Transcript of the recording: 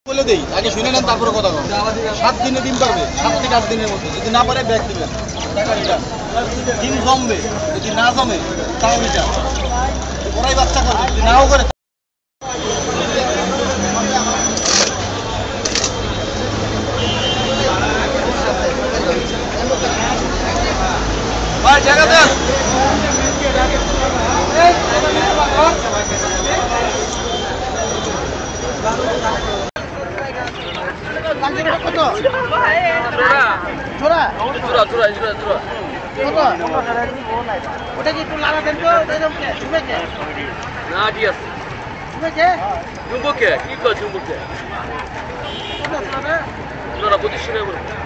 বলে দেই আগে শুনে নেন তারপরে কথা বলুন। 7 দিনে ডিম পারবে, 7 থেকে 8 দিনের মধ্যে। যদি না পারে ব্যাগ দিবেন, টাকা রিটার্ন। ডিম জমবে, যদি না জমে তাও রিটার্ন। ওরাই বাচ্চা করবে, যদি নাও করে ভাই জায়গা দেন। কত ছোড়া ছোড়া ছোড়া ছোড়া ওটা কি একটু লাগা দেন তো চুমেকে না দিয়াস চুমেকে চুম্বকে কি কর চুম্বকে না না 25 টাকা